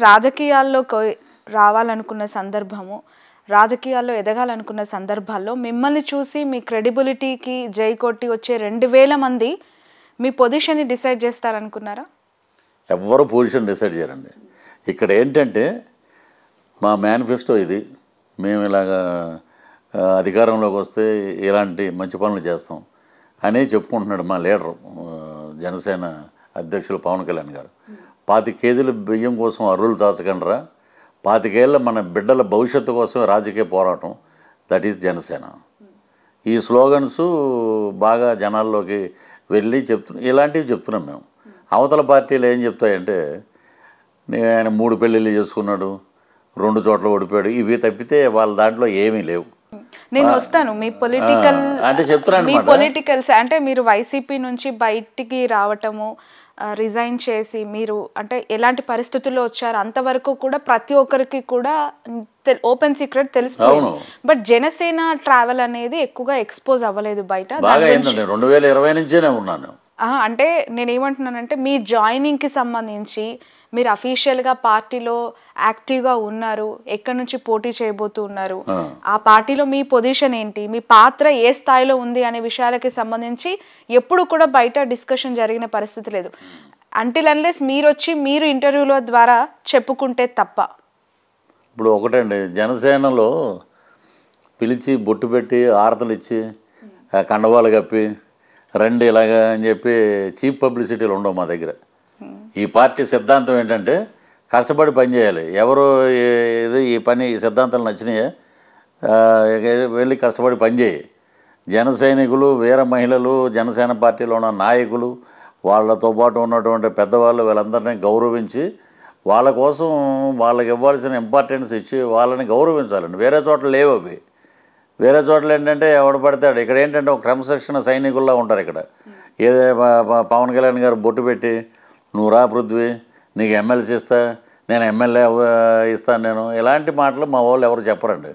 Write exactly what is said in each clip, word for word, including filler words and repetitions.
రాజకీయాల్లోకి రావాలనుకున్న సందర్భము, రాజకీయాల్లో ఎదగాలనుకున్న సందర్భాల్లో మిమ్మల్ని చూసి మీ క్రెడిబిలిటీకి జై కొట్టి వచ్చే రెండు వేల మంది మీ పొజిషన్ని డిసైడ్ చేస్తారనుకున్నారా? ఎవ్వరు పొజిషన్ డిసైడ్ చేయరండి. ఇక్కడ ఏంటంటే మా మేనిఫెస్టో ఇది, మేము ఇలాగా అధికారంలోకి వస్తే ఇలాంటి మంచి పనులు చేస్తాం అని చెప్పుకుంటున్నాడు మా లీడరు జనసేన అధ్యక్షులు పవన్ కళ్యాణ్ గారు. పాతి కేజీల బియ్యం కోసం అరువులు దాచకండ్రా, పాతికేళ్ళ మన బిడ్డల భవిష్యత్తు కోసమే రాజకీయ పోరాటం, దట్ ఈస్ జనసేన. ఈ స్లోగన్స్ బాగా జనాల్లోకి వెళ్ళి చెప్తున్నాం. ఇలాంటివి చెప్తున్నాం మేము. అవతల పార్టీలు ఏం చెప్తాయంటే ఆయన మూడు పెళ్ళిళ్ళు చేసుకున్నాడు, రెండు చోట్ల ఓడిపోయాడు, ఇవి తప్పితే వాళ్ళ దాంట్లో ఏమీ లేవు. నేను వస్తాను మీ పొలిటికల్ అంటే చెప్తున్నాను మీ పొలిటికల్స్ అంటే మీరు వైసీపీ నుంచి బయటికి రావటము, రిజైన్ చేసి మీరు అంటే ఎలాంటి పరిస్థితుల్లో వచ్చారు అంతవరకు కూడా ప్రతి ఒక్కరికి కూడా ఓపెన్ సీక్రెట్ తెలిసిపోయింది. బట్ జనసేన ట్రావెల్ అనేది ఎక్కువగా ఎక్స్పోజ్ అవ్వలేదు బయట. రెండు వేల ఇరవై నుంచేనే ఉన్నాను. అంటే నేనేమంటున్నానంటే మీ జాయినింగ్కి సంబంధించి మీరు అఫీషియల్గా పార్టీలో యాక్టివ్గా ఉన్నారు, ఎక్కడి నుంచి పోటీ చేయబోతూ ఉన్నారు, ఆ పార్టీలో మీ పొజిషన్ ఏంటి, మీ పాత్ర ఏ స్థాయిలో ఉంది అనే విషయాలకి సంబంధించి ఎప్పుడు కూడా బయట డిస్కషన్ జరిగిన పరిస్థితి లేదు. అంటిల్ అన్లెస్ మీరు వచ్చి మీరు ఇంటర్వ్యూల ద్వారా చెప్పుకుంటే తప్ప. ఇప్పుడు ఒకటండి, జనసేనలో పిలిచి బొట్టు పెట్టి ఆరతలు ఇచ్చి కండవాలు కప్పి రండి ఇలాగా అని చెప్పి చీప్ పబ్లిసిటీలు ఉండవు మా దగ్గర. ఈ పార్టీ సిద్ధాంతం ఏంటంటే కష్టపడి పని చేయాలి. ఎవరు ఇది ఈ పని ఈ సిద్ధాంతాలు నచ్చినాయే వెళ్ళి కష్టపడి పని చేయి. జన సైనికులు, వీర మహిళలు, జనసేన పార్టీలో ఉన్న నాయకులు, వాళ్ళతో పాటు ఉన్నటువంటి పెద్దవాళ్ళు వీళ్ళందరినీ గౌరవించి వాళ్ళ కోసం వాళ్ళకి ఇవ్వాల్సిన ఇంపార్టెన్స్ ఇచ్చి వాళ్ళని గౌరవించాలండి. వేరే చోట్ల లేవు అవి. వేరే చోట్ల ఏంటంటే ఎవడు పడతాడు. ఇక్కడ ఏంటంటే ఒక క్రమశిక్షణ సైనికుల్లా ఉంటారు. ఇక్కడ ఏదే పవన్ కళ్యాణ్ గారు బొట్టు పెట్టి నువ్వు రా పృథ్వీ, నీకు ఎమ్మెల్సీ ఇస్తా, నేను ఎమ్మెల్యే ఇస్తాను నేను, ఇలాంటి మాటలు మా వాళ్ళు ఎవరు చెప్పరండి.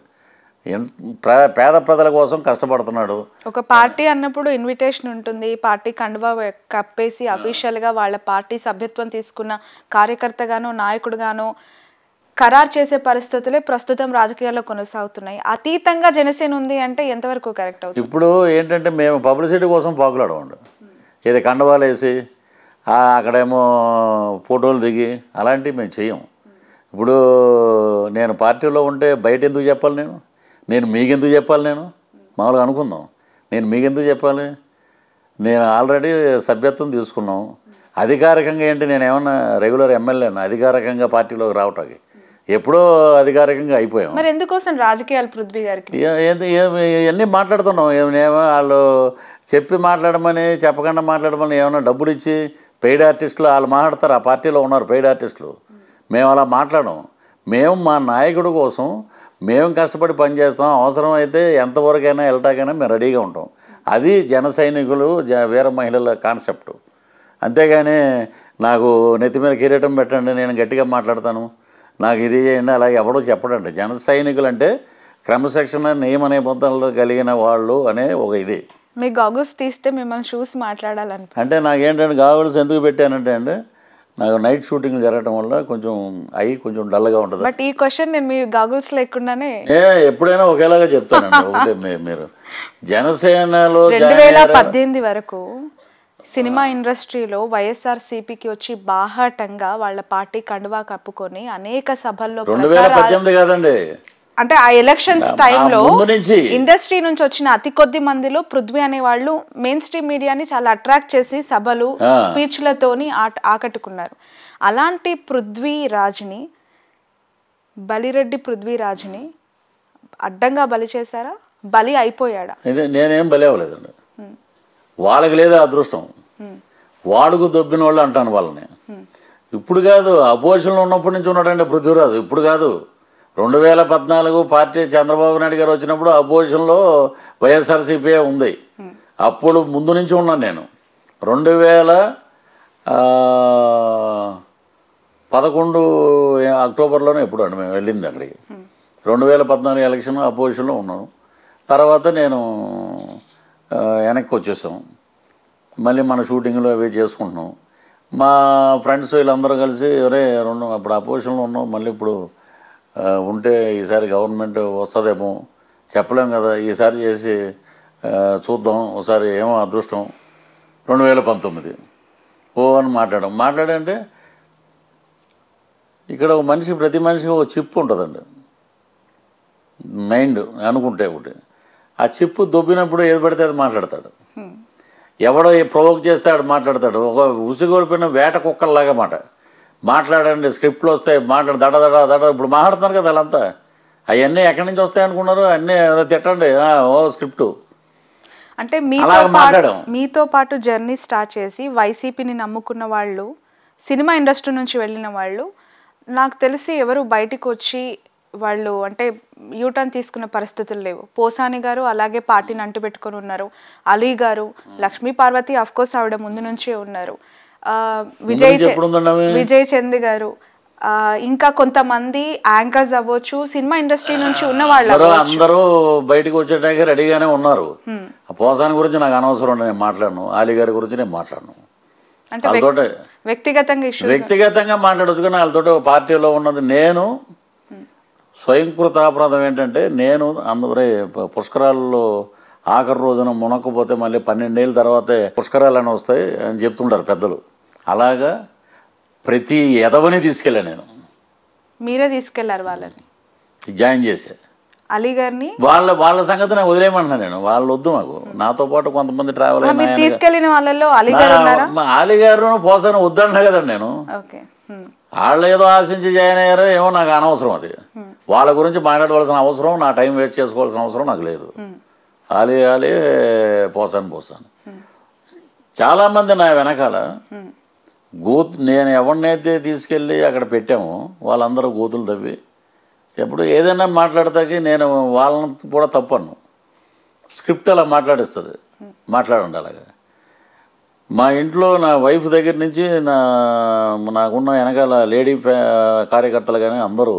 పేద ప్రజల కోసం కష్టపడుతున్నాడు. ఒక పార్టీ అన్నప్పుడు ఇన్విటేషన్ ఉంటుంది, పార్టీ కండువా కప్పేసి అఫీషియల్గా వాళ్ళ పార్టీ సభ్యత్వం తీసుకున్న కార్యకర్తగానో నాయకుడుగానో ఖరారు చేసే పరిస్థితులే ప్రస్తుతం రాజకీయాల్లో కొనసాగుతున్నాయి. అతీతంగా జనసేన ఉంది అంటే ఎంతవరకు కరెక్ట్ అవుతుంది? ఇప్పుడు ఏంటంటే మేము పబ్లిసిటీ కోసం పాకులాడమండి. ఇది కండవాలు వేసి అక్కడేమో ఫోటోలు దిగి అలాంటివి మేము చెయ్యం. ఇప్పుడు నేను పార్టీలో ఉంటే బయట ఎందుకు చెప్పాలి, నేను నేను మీకెందుకు చెప్పాలి, నేను మామూలుగా అనుకుందాం, నేను మీకెందుకు చెప్పాలి, నేను ఆల్రెడీ సభ్యత్వం తీసుకున్నాం. అధికారికంగా ఏంటి, నేను ఏమన్నా రెగ్యులర్ ఎమ్మెల్యేనా అధికారికంగా పార్టీలోకి రావటానికి? ఎప్పుడో అధికారికంగా అయిపోయాం. మరి ఎందుకోసం రాజకీయాలు పృథ్వీ గారికి ఇవన్నీ మాట్లాడుతున్నాం. ఏమో వాళ్ళు చెప్పి మాట్లాడమని చెప్పకుండా మాట్లాడమని ఏమైనా డబ్బులు ఇచ్చి పెయిడ్ ఆర్టిస్టులు వాళ్ళు మాట్లాడతారు. ఆ పార్టీలో ఉన్నారు పెయిడ్ ఆర్టిస్టులు. మేము అలా మాట్లాడము. మేము మా నాయకుడి కోసం మేము కష్టపడి పనిచేస్తాం. అవసరమైతే ఎంతవరకైనా వెళ్ళటాకైనా మేము రెడీగా ఉంటాం. అది జన సైనికులు జ వీర మహిళల కాన్సెప్టు. అంతేగాని నాకు నెత్తి మీద కిరీటం పెట్టండి నేను గట్టిగా మాట్లాడతాను, నాకు ఇది చేయండి అలా ఎవడో చెప్పడండి. జన సైనికులు అంటే క్రమశిక్షణ నియమ నిబంధనలు కలిగిన వాళ్ళు అనే ఒక ఇది. మీ గాగుల్స్ తీస్తే మిమ్మల్ని చూసి మాట్లాడాలని అంటే నాకేంటంటే గాగుల్స్ ఎందుకు పెట్టానంటే అండి, నాకు నైట్ షూటింగ్ జరగడం వల్ల కొంచెం అయ్యి కొంచెం డల్గా ఉంటుంది. బట్ ఈ క్వశ్చన్ నేను మీ గాగుల్స్ లేకుండానే ఏ ఎప్పుడైనా ఒకేలాగా చెప్తానండి. ఒకటే మీరు జనసేనలో రెండు వేల పద్దెనిమిది వరకు సినిమా ఇండస్ట్రీలో వైఎస్ఆర్సీపీకి వచ్చి బాహాటంగా వాళ్ళ పార్టీ కండువా కప్పుకొని అనేక సభల్లో రెండు వేల పద్దెనిమిది కాదండి అంటే ఆ ఎలక్షన్స్ టైంలో ఇండస్ట్రీ నుంచి వచ్చిన అతి కొద్ది మందిలో పృథ్వీ అనే వాళ్ళు మెయిన్ స్ట్రీమ్ మీడియాని చాలా అట్రాక్ట్ చేసి సభలు స్పీచ్లతోని ఆకట్టుకున్నారు. అలాంటి పృథ్వీ రాజ్ని, బలిరెడ్డి పృథ్వీ రాజ్ని అడ్డంగా బలి చేశారా, బలి అయిపోయాడా? నేనేం బలి అవ్వలేదండి. వాళ్ళకి లేదా అదృష్టం, వాడుకు దొబ్బిన వాళ్ళు అంటాను వాళ్ళని. ఇప్పుడు కాదు, అపోజిషన్లో ఉన్నప్పటి నుంచి ఉన్నాడండి పృథ్వీరాజు. ఇప్పుడు కాదు, రెండు వేల పద్నాలుగు పార్టీ చంద్రబాబు నాయుడు గారు వచ్చినప్పుడు అపోజిషన్లో వైఎస్ఆర్సీపీ ఉంది. అప్పుడు ముందు నుంచి ఉన్నాను నేను. రెండు వేల పదకొండు అక్టోబర్లోనే ఎప్పుడు అండి మేము వెళ్ళింది అక్కడికి. రెండు వేల పద్నాలుగు ఎలక్షన్ అపోజిషన్లో ఉన్నాను. తర్వాత నేను వెనక్కి వచ్చేసాం. మళ్ళీ మన షూటింగ్లో అవి చేసుకుంటున్నాం. మా ఫ్రెండ్స్ వీళ్ళందరూ కలిసి ఒరే రెండు అప్పుడు అపోజిషన్లో ఉన్నాం, మళ్ళీ ఇప్పుడు ఉంటే ఈసారి గవర్నమెంట్ వస్తుందేమో చెప్పలేం కదా, ఈసారి చేసి చూద్దాం ఒకసారి ఏమో అదృష్టం. రెండు వేల పంతొమ్మిది ఓ అని మాట్లాడడం మాట్లాడంటే ఇక్కడ ఒక మనిషి ప్రతి మనిషికి ఒక చిప్ ఉంటుందండి మైండ్ అనుకుంటే ఒకటి. ఆ చిప్పు దొబ్బినప్పుడు ఏది పడితే అది మాట్లాడతాడు. ఎవడో ప్రొవోక్ చేస్తే ఆడు మాట్లాడతాడు. ఒక ఉసిగోలిపోయిన వేట కుక్కల్లాగా మాట మాట్లాడండి. స్క్రిప్ట్లు వస్తాయి, మాట్లాడు దడ దడ దడ ఇప్పుడు మాట్లాడుతున్నారు కదా వాళ్ళంతా. అవన్నీ ఎక్కడి నుంచి వస్తాయి అనుకున్నారు, అన్నీ తిట్టండి ఓ స్క్రిప్టు అంటే మీతో పాటు మీతో పాటు జర్నీ స్టార్ట్ చేసి వైసీపీని నమ్ముకున్న వాళ్ళు, సినిమా ఇండస్ట్రీ నుంచి వెళ్ళిన వాళ్ళు నాకు తెలిసి ఎవరు బయటికి వచ్చి వాళ్ళు అంటే యూటర్న్ తీసుకున్న పరిస్థితులు లేవు. పోసాని గారు అలాగే పార్టీని అంటు పెట్టుకొని ఉన్నారు. అలీ గారు, లక్ష్మీ పార్వతి అఫ్ కోర్స్ ఆవిడ ముందు నుంచే ఉన్నారు. విజయ్ విజయ్ చంద్ గారు, ఇంకా కొంతమంది యాంకర్స్ అవ్వచ్చు, సినిమా ఇండస్ట్రీ నుంచి ఉన్న వాళ్ళు అందరూ బయటకు వచ్చేటానికి రెడీగానే ఉన్నారు. పోసాని గురించి నాకు అనవసరం, నేను మాట్లాడను. అలీ గారి గురించి నేను మాట్లాడను. అంటే వ్యక్తిగతంగా వ్యక్తిగతంగా మాట్లాడచ్చు, కానీ వాళ్ళతో పార్టీలో ఉన్నది నేను స్వయంకృతాపరాధం ఏంటంటే నేను అందరూ పుష్కరాల్లో ఆఖరి రోజున మునక్కపోతే మళ్ళీ పన్నెండేళ్ళ తర్వాతే పుష్కరాలు అని వస్తాయి అని చెప్తుంటారు పెద్దలు. అలాగా ప్రతి ఎదవని తీసుకెళ్ళా నేను. మీరే తీసుకెళ్లారు వాళ్ళని జాయిన్ చేసే అలీ గారిని. వాళ్ళ వాళ్ళ సంగతి నాకు వదిలేయమంటున్నా నేను. వాళ్ళు వద్దు నాకు. నాతో పాటు కొంతమంది ట్రావెల్ తీసుకెళ్లిన వాళ్ళలో అలీ గారు పోసాను వద్దన్నా కదండి నేను. వాళ్ళు ఏదో ఆశించి జాయిన్ అయ్యారో ఏమో నాకు అనవసరం. అది వాళ్ళ గురించి మాట్లాడవలసిన అవసరం, నా టైం వేస్ట్ చేసుకోవాల్సిన అవసరం నాకు లేదు. ఆలే ఆలే పోసాను పోసాను. చాలామంది నా వెనకాల గోతు నేను ఎవరినైతే తీసుకెళ్ళి అక్కడ పెట్టామో వాళ్ళందరూ గోతులు తవ్వి ఎప్పుడు ఏదైనా మాట్లాడతాకి నేను వాళ్ళని కూడా తప్పను. స్క్రిప్ట్ అలా మాట్లాడిస్తుంది, మాట్లాడండి అలాగా. మా ఇంట్లో నా వైఫ్ దగ్గర నుంచి నా నాకున్న వెనకాల లేడీ కార్యకర్తలు కానీ అందరూ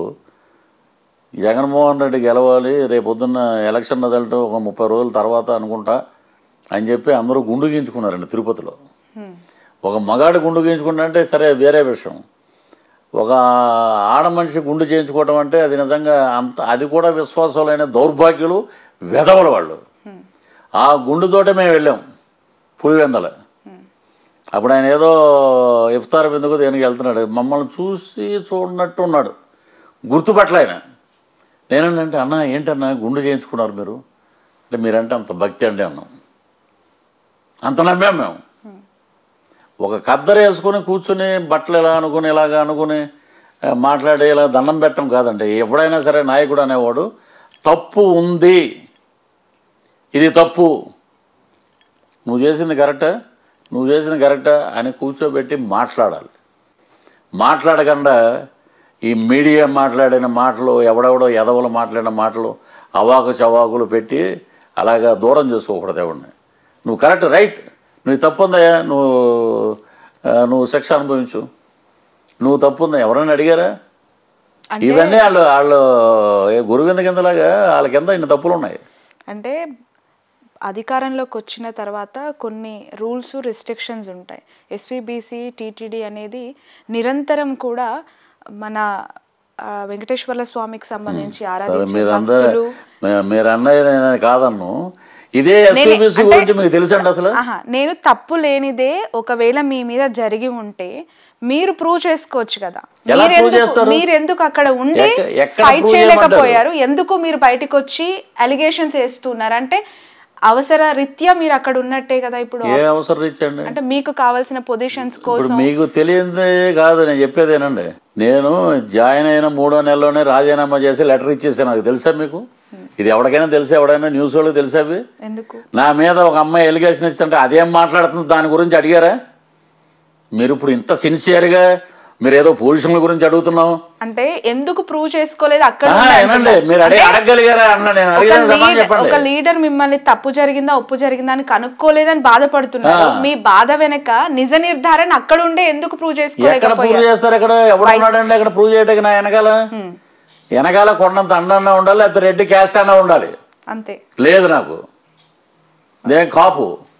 జగన్మోహన్ రెడ్డి గెలవాలి, రేపొద్దున్న ఎలక్షన్ రిజల్ట్ ఒక ముప్పై రోజుల తర్వాత అనుకుంటా అని చెప్పి అందరూ గుండు గీయించుకున్నారండి తిరుపతిలో. ఒక మగాడు గుండు గీయించుకుంటా అంటే సరే వేరే విషయం, ఒక ఆడ మనిషి గుండు చేయించుకోవడం అంటే అది నిజంగా అంత, అది కూడా విశ్వాసాలైన దౌర్భాగ్యులు వెధవల వాళ్ళు. ఆ గుండుతోటే మేము వెళ్ళాం పులివెందల. అప్పుడు ఆయన ఏదో ఇఫ్తార్ ఎందుకు దేనికి వెళ్తున్నాడు, మమ్మల్ని చూసి చూడనట్టు ఉన్నాడు, గుర్తుపట్ల ఆయన. నేనంటే అన్న ఏంటన్నా గుండు చేయించుకున్నారు మీరు అంటే, మీరంటే అంత భక్తి అండి అన్నాం. అంత నమ్మాం మేము. ఒక కద్దర వేసుకొని కూర్చుని బట్టలు ఇలా అనుకుని ఇలాగ అనుకుని మాట్లాడి ఇలా దండం పెట్టడం కాదండి. ఎప్పుడైనా సరే నాయకుడు అనేవాడు తప్పు ఉంది, ఇది తప్పు, నువ్వు చేసింది కరెక్టా, నువ్వు చేసింది కరెక్టా అని కూర్చోబెట్టి మాట్లాడాలి. మాట్లాడకుండా ఈ మీడియా మాట్లాడిన మాటలు, ఎవడెవడో ఎదవలు మాట్లాడిన మాటలు అవాకు చవాకులు పెట్టి అలాగా దూరం చేసుకోకూడదు ఎవడిని. నువ్వు కరెక్ట్ రైట్, నువ్వు తప్పు ఉందయ్యా, నువ్వు నువ్వు శిక్ష అనుభవించు, నువ్వు తప్పు ఉందా ఎవరైనా అడిగారా? ఇవన్నీ వాళ్ళు వాళ్ళు గురువింద కిందలాగా వాళ్ళ కింద ఇన్ని తప్పులు ఉన్నాయి. అంటే అధికారంలోకి వచ్చిన తర్వాత కొన్ని రూల్స్ రెస్ట్రిక్షన్స్ ఉంటాయి. ఎస్పీబీసీ టీటీడీ అనేది నిరంతరం కూడా మన వెంకటేశ్వర స్వామికి సంబంధించి ఆరాధించే భక్తులు. మీరు అన్నయ్య కాదన్ను, ఇదే ఎస్పీబీసీ గురించి మీకు తెలుసండి అసలు? నేను తప్పు లేనిదే ఒకవేళ మీ మీద జరిగి ఉంటే మీరు ప్రూవ్ చేసుకోవచ్చు కదా. మీరు ఎందుకు అక్కడ ఉండి ఫైట్ చేయలేకపోయారు? ఎందుకు మీరు బయటకు వచ్చి అలిగేషన్స్ వేస్తున్నారు? అంటే అవసర రీత్యా మీరు అక్కడ ఉన్నట్టే కదా. ఇప్పుడు ఏ అవసర రీత్యా అండి? అంటే మీకు కావాల్సిన పొజిషన్స్ కోసం. మీకు తెలియదే కాదు నేను చెప్పేదేనండి. నేను జాయిన్ అయిన మూడో నెలలోనే రాజీనామా చేసి లెటర్ ఇచ్చేసాను. నాకు తెలుసా మీకు? ఇది ఎవరికైనా తెలుసా? ఎవడైనా న్యూస్ వాళ్ళకి తెలుసా? అవి నా మీద ఒక అమ్మాయి ఎలిగేషన్ ఇస్తుంటే అదేం మాట్లాడుతుంది దాని గురించి అడిగారా మీరు? ఇప్పుడు ఇంత సిన్సియర్గా మీరు ఏదో పొజిషన్ల గురించి అడుగుతున్నావు అంటే ఎందుకు ప్రూవ్ చేసుకోలేదు అక్కడ? అడగలిగారా అన్న? నేను ఒక లీడర్ మిమ్మల్ని తప్పు జరిగిందా ఒప్పు జరిగిందా అని కనుక్కోలేదని బాధపడుతున్నారు. మీ బాధ వెనక నిజ నిర్ధారణ అక్కడ ఉండే ఎందుకు ప్రూవ్ చేసుకోలేకపోయారు? చేస్తారు ఇక్కడ ఎవడున్నాడండి అక్కడ ప్రూవ్ చేయడానికి? నా వెనకాల వెనకాల కొండంత అన్న ఉండాలి, లేకపోతే రెడ్డి క్యాస్ట్ అన్న ఉండాలి. అంతే. లేదు నాకు, నేను కాపు,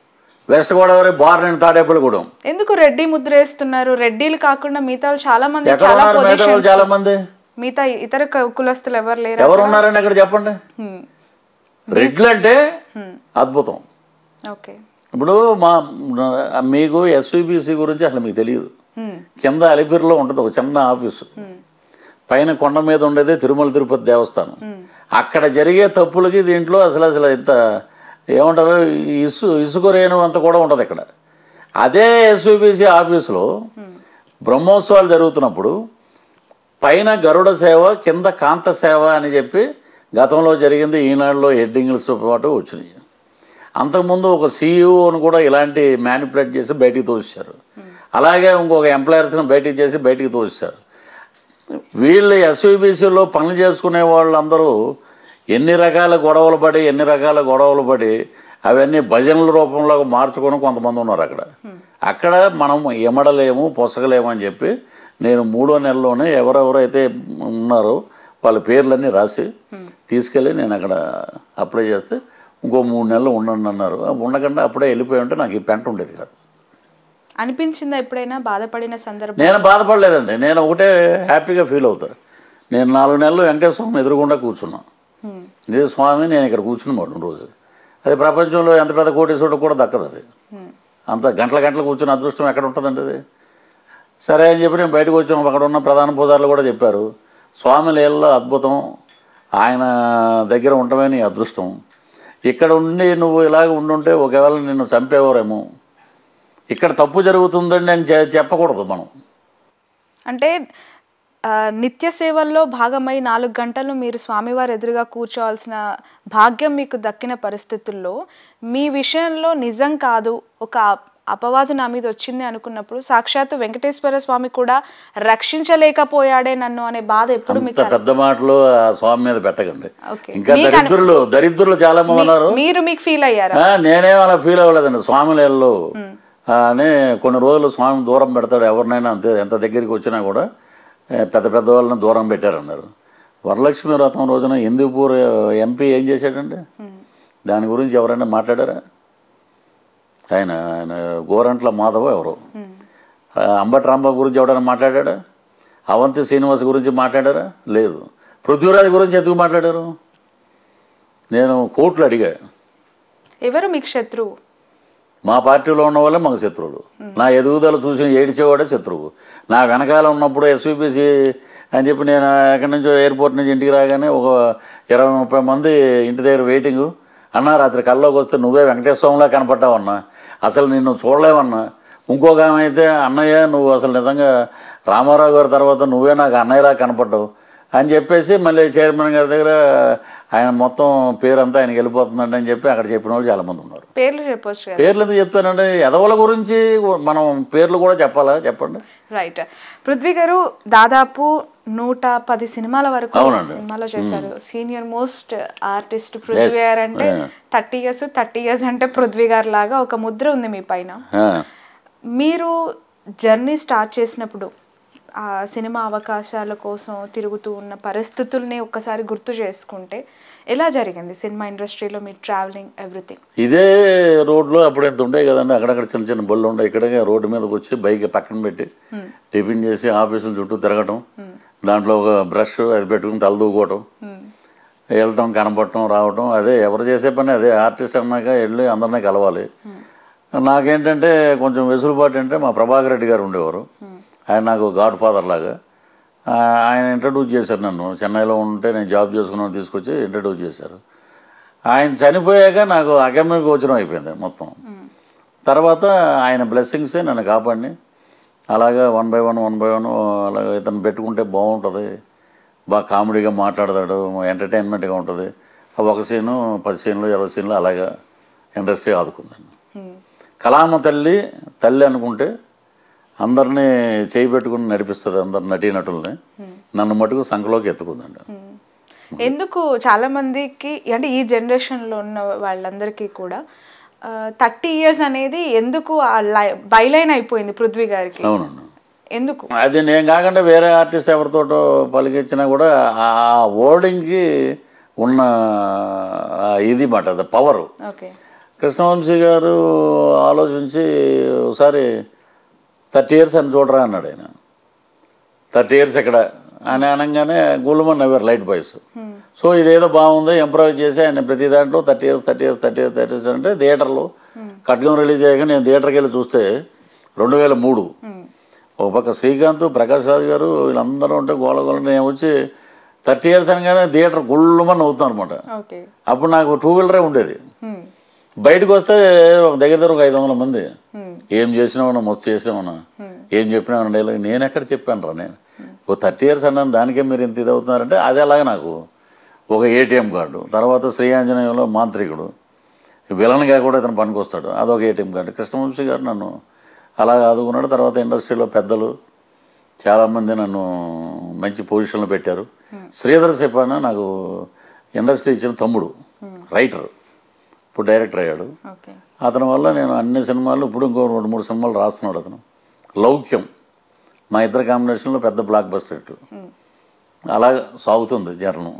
వెస్ట్ గోదావరి బార్నెన్ తాడేపల్లిగూడెం. ఎందుకు రెడ్డి ముద్ర వేస్తున్నారు? రెడ్డిలు కాకుండా మిగతా చాలా మంది ఎక్కడ చాలా ఉన్నారు మిగతా వాళ్ళు పొజిషన్స్ చాలా మంది? మిగతా ఇతర కు- కులస్తులు ఎవరు లేరు ఎవరు ఉన్నారండి అక్కడ చెప్పండి? హ్మ్. రెడ్లు అంటే అద్భుతం. ఓకే. ఇప్పుడు మా మీకు ఎస్విబిసి గురించి అసలు మీకు తెలియదు. హ్మ్. కింద అలిపిరిలో ఉంటుంది ఒక చిన్న ఆఫీసు, పైన కొండ మీద ఉండేది తిరుమల తిరుపతి దేవస్థానం. అక్కడ జరిగే తప్పులకి దీంట్లో అసలు అసలు ఇంత ఏమంటారు ఇసు ఇసుక రేణు అంత కూడా ఉంటుంది ఇక్కడ. అదే ఎస్విబిసి ఆఫీసులో బ్రహ్మోత్సవాలు జరుగుతున్నప్పుడు పైన గరుడ సేవ కింద కాంత సేవ అని చెప్పి గతంలో జరిగింది ఈనాడులో హెడ్డింగ్లతో పాటు వచ్చినాయి. అంతకుముందు ఒక సీఈఓను కూడా ఇలాంటి మ్యానిపులేట్ చేసి బయటికి తోసేశారు. అలాగే ఇంకొక ఎంప్లాయర్స్ని బయటికి చేసి బయటికి తోసేశారు. వీళ్ళు ఎస్విబిసిలో పనులు చేసుకునే వాళ్ళందరూ ఎన్ని రకాల గొడవలు పడి ఎన్ని రకాల గొడవలు పడి అవన్నీ భజనల రూపంలో మార్చుకొని కొంతమంది ఉన్నారు అక్కడ. అక్కడ మనం ఎమడలేము పొసగలేము అని చెప్పి నేను మూడో నెలలోనే ఎవరెవరైతే ఉన్నారో వాళ్ళ పేర్లన్నీ రాసి తీసుకెళ్ళి నేను అక్కడ అప్లై చేస్తే ఇంకో మూడు నెలలు ఉండండి అన్నారు. ఉండకుండా అప్పుడే వెళ్ళిపోయి ఉంటే నాకు ఈ పెంట ఉండేది కాదు. అనిపించిందా ఎప్పుడైనా బాధపడిన సందర్భం? నేను బాధపడలేదండి. నేను ఒకటే హ్యాపీగా ఫీల్ అవుతాను. నేను నాలుగు నెలలు వెంకటేశ్వర స్వామి ఎదురుగుండా కూర్చున్నాను. ఇదే స్వామి నేను ఇక్కడ కూర్చుని మాట రోజు. అది ప్రపంచంలో ఎంత పెద్ద కోటీశ్వరుడు కూడా దక్కదు. అది అంత గంటల గంటలు కూర్చుని అదృష్టం ఎక్కడ ఉంటుందండి అది. సరే అని చెప్పి నేను బయటకు వచ్చాము. అక్కడ ఉన్న ప్రధాన పూజారులు కూడా చెప్పారు స్వామి లీలలో అద్భుతం, ఆయన దగ్గర ఉండటమే నీ అదృష్టం. ఇక్కడ ఉండి నువ్వు ఇలాగ ఉండుంటే ఒకవేళ నిన్ను చంపేవారేమో. ఇక్కడ తప్పు జరుగుతుందని నేను చెప్పకూడదు మనం. అంటే నిత్య సేవల్లో భాగమై నాలుగు గంటలు మీరు స్వామివారి ఎదురుగా కూర్చోవాల్సిన భాగ్యం మీకు దక్కిన పరిస్థితుల్లో మీ విషయంలో నిజం కాదు ఒక అపవాదు నా మీద వచ్చింది అనుకున్నప్పుడు సాక్షాత్తు వెంకటేశ్వర స్వామి కూడా రక్షించలేకపోయాడే నన్ను అనే బాధ ఎప్పుడు మీకు? పెద్ద మాటలు ఆ స్వామి మీద పెట్టకండి. ఇంకా దరిద్రులు దరిద్రులు చాలా మంది ఉన్నారు. మీరు మీకు ఫీల్ అయ్యారా? నేనేం అలా ఫీల్ అవ్వలేదండి. స్వామిలలో అని కొన్ని రోజులు స్వామి దూరం పెడతాడు ఎవరినైనా అంతే. ఎంత దగ్గరికి వచ్చినా కూడా పెద్ద పెద్ద వాళ్ళని దూరం పెట్టారన్నారు. వరలక్ష్మి వ్రతం రోజున హిందూపూర్ ఎంపీ ఏం చేశాడండి? దాని గురించి ఎవరైనా మాట్లాడారా? ఆయన ఆయన గోరంట్ల మాధవ ఎవరు? అంబటి రాంబాబు గురించి ఎవరైనా మాట్లాడా? అవంతి శ్రీనివాస్ గురించి మాట్లాడారా? లేదు. పృథ్వీరాజ్ గురించి ఎందుకు మాట్లాడారు? నేను కోర్టులు అడిగా. ఎవరు మీకు శత్రువు? మా పార్టీలో ఉన్న వాళ్ళే మాకు శత్రువులు. నా ఎదుగుదల చూసి ఏడిచేవాడే శత్రువు. నా వెనకాల ఉన్నప్పుడు ఎస్విబిసి అని చెప్పి నేను ఎక్కడి నుంచో ఎయిర్పోర్ట్ నుంచి ఇంటికి రాగానే ఒక ఇరవై ముప్పై మంది ఇంటి దగ్గర వెయిటింగు. అన్నా రాత్రి కల్లోకి వస్తే నువ్వే వెంకటేశ్వరంలా కనపడ్డావన్నా, అసలు నిన్ను చూడలేవన్నా. ఇంకొక ఆమె అయితే అన్నయ్య నువ్వు అసలు నిజంగా రామారావు గారి తర్వాత నువ్వే నాకు అన్నయ్యలా కనపడ్డావు అని చెప్పేసి మళ్ళీ చైర్మన్ గారి దగ్గర ఆయన మొత్తం పేరంతా ఆయనకి వెళ్ళిపోతుందండి అని చెప్పి అక్కడ చెప్పిన వాళ్ళు చాలామంది ఉన్నారు. పేర్లు చెప్పొచ్చు. పేర్లు ఎందుకు చెప్తానండి? ఎదవల గురించి మనం పేర్లు కూడా చెప్పాలా చెప్పండి? రైట్. పృథ్వీ గారు దాదాపు నూట పది సినిమాల వరకు సినిమాలో చేశారు. సీనియర్ మోస్ట్ ఆర్టిస్ట్ పృథ్వీ గారు అంటే థర్టీ ఇయర్స్ థర్టీ ఇయర్స్ అంటే పృథ్వీ గారు లాగా ఒక ముద్ర ఉంది మీ పైన. మీరు జర్నీ స్టార్ట్ చేసినప్పుడు ఆ సినిమా అవకాశాల కోసం తిరుగుతూ ఉన్న పరిస్థితుల్ని ఒక్కసారి గుర్తు చేసుకుంటే ఎలా జరిగింది సినిమా ఇండస్ట్రీలో మీ ట్రావెలింగ్ ఎవ్రీథింగ్? ఇదే రోడ్లో అప్పుడు ఎంత ఉండే కదండి, అక్కడక్కడ చిన్న చిన్న బళ్ళు ఉండే. ఇక్కడే రోడ్డు మీదకి వచ్చి బైక్ పక్కన పెట్టి టిఫిన్ చేసి ఆఫీసుల చుట్టూ తిరగటం, దాంట్లో ఒక బ్రష్ అది పెట్టుకుని తలదూకోవటం, వెళ్ళటం కనపడటం రావటం. అదే ఎవరు చేసే పని అదే. ఆర్టిస్ట్ అన్నాక వెళ్ళి అందరినీ కలవాలి. నాకేంటంటే కొంచెం వెసులుబాటు అంటే మా ప్రభాకర్ రెడ్డి గారు ఉండేవారు. ఆయన నాకు గాడ్ ఫాదర్ లాగా. ఆయన ఇంట్రడ్యూస్ చేశారు నన్ను. చెన్నైలో ఉంటే నేను జాబ్ చేసుకున్నాను తీసుకొచ్చి ఇంట్రడ్యూస్ చేశారు. ఆయన చనిపోయాక నాకు అగమ్య గోచరం అయిపోయింది మొత్తం. తర్వాత ఆయన బ్లెస్సింగ్సే నన్ను కాపాడిని. అలాగా one by one one by one అలాగ ఇతను పెట్టుకుంటే బాగుంటుంది, బాగా కామెడీగా మాట్లాడతాడు, ఎంటర్టైన్మెంట్గా ఉంటుంది. ఒక సీను పది సీన్లు ఇరవై సీన్లు అలాగా ఇండస్ట్రీ ఆదుకుందండి. కళామ తల్లి తల్లి అనుకుంటే అందరినీ చేయి పెట్టుకుని నడిపిస్తుంది అందరు నటీనటుల్ని. నన్ను మటుకు సంఖలోకి ఎత్తుకుందండి. ఎందుకు చాలా మందికి అంటే ఈ జనరేషన్లో ఉన్న వాళ్ళందరికీ కూడా థర్టీ ఇయర్స్ అనేది ఎందుకు బైలైన్ అయిపోయింది పృథ్వీ గారికి? అవునండి. ఎందుకు? అది నేను కాకుండా వేరే ఆర్టిస్ట్ ఎవరితోటో పలికించినా కూడా ఆ వర్డింగ్కి ఉన్న ఇది మాట అది పవరు. ఓకే. కృష్ణవంశీ గారు ఆలోచించి ఒకసారి థర్టీ ఇయర్స్ అని చూడరా అన్నాడు ఆయన. థర్టీ ఇయర్స్ ఎక్కడ అని అనగానే గుళ్ళమని నవ్వారు లైట్ బాయ్స్. సో ఇదేదో బాగుంది ఇంప్రూవ్ చేసి ఆయన ప్రతి దాంట్లో thirty years thirty years thirty years thirty years అంటే థియేటర్లో ఖడ్గం రిలీజ్ అయ్యాక నేను థియేటర్కి వెళ్ళి చూస్తే రెండు వేల మూడు ఒక పక్క శ్రీకాంత్, ప్రకాష్ రాజు గారు వీళ్ళందరూ ఉంటే గోళ గోళ నేను వచ్చి థర్టీ ఇయర్స్ అనగానే థియేటర్ గుళ్ళమని అవుతాను అనమాట. అప్పుడు నాకు టూ వీలరే ఉండేది. బయటకు వస్తే దగ్గర దగ్గర ఒక ఐదు వందల మంది ఏం చేసినామన్నా మస్తు చేసినామన్నా ఏం చెప్పినామన్నా డైలాగ్ నేను ఎక్కడ చెప్పాను రా నేను ఓ థర్టీ ఇయర్స్ అన్నాను దానికే మీరు ఇంత ఇది అవుతున్నారంటే అది అలాగే నాకు ఒక ఏటీఎం కార్డు. తర్వాత శ్రీ ఆంజనేయంలో మాంత్రికుడు విలన్గా కూడా ఇతను పనికొస్తాడు, అదొక ఏటీఎం కార్డు. కృష్ణవంశీ గారు నన్ను అలా ఆదుకున్నాడు. తర్వాత ఇండస్ట్రీలో పెద్దలు చాలామంది నన్ను మంచి పొజిషన్లో పెట్టారు. శ్రీధర్ చెప్పాన నాకు ఇండస్ట్రీ ఇచ్చిన తమ్ముడు, రైటర్, ఇప్పుడు డైరెక్టర్ అయ్యాడు. అతని వల్ల నేను అన్ని సినిమాలు ఇప్పుడు ఇంకో రెండు మూడు సినిమాలు రాస్తున్నాడు అతను. లౌక్యం మా ఇద్దరు కాంబినేషన్లో పెద్ద బ్లాక్ బస్టర్ హిట్. అలా సాగుతుంది జర్నం.